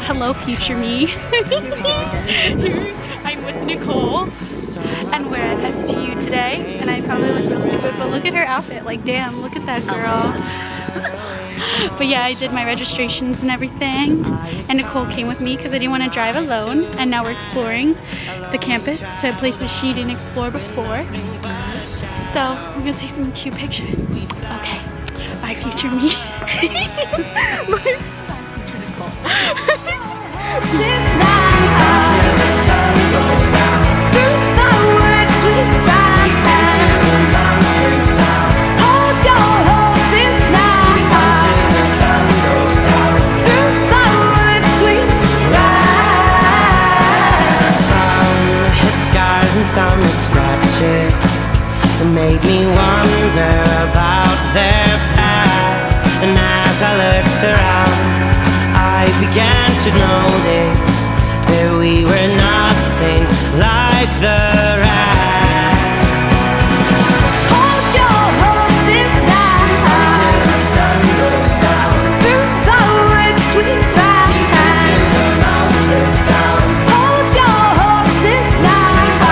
Hello, future me. I'm with Nicole, and we're at FDU today, and I probably look real stupid, but look at her outfit. Like, damn, look at that girl. But yeah, I did my registrations and everything, and Nicole came with me because I didn't want to drive alone, and now we're exploring the campus to places she didn't explore before. So we're gonna take some cute pictures. Okay, bye future me. Bye. Some scratches that made me wonder about their past. And as I looked around, I began to notice that we were nothing like the rest. Hold your horses now until the sun goes down. Through the woods we ride deep into the mountain sound. Hold your horses now.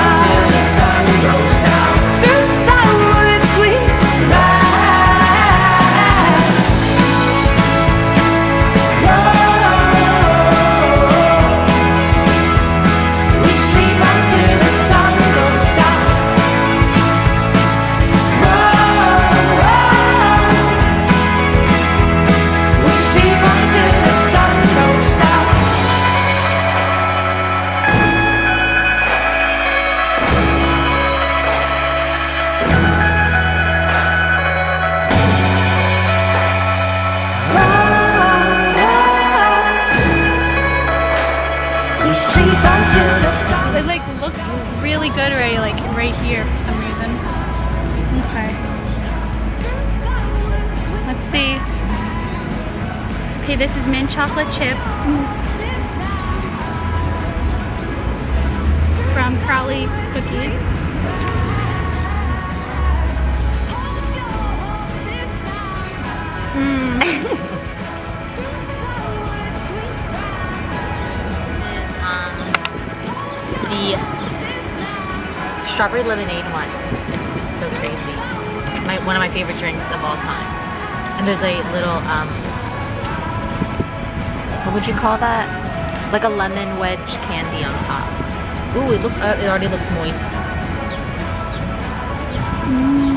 It like looks really good already, like right here for some reason. Okay. Let's see. Okay, this is mint chocolate chip from Fairleigh Cookies. The strawberry lemonade one, so crazy. One of my favorite drinks of all time. And there's a little what would you call that? Like a lemon wedge candy on top. Ooh, it already looks moist.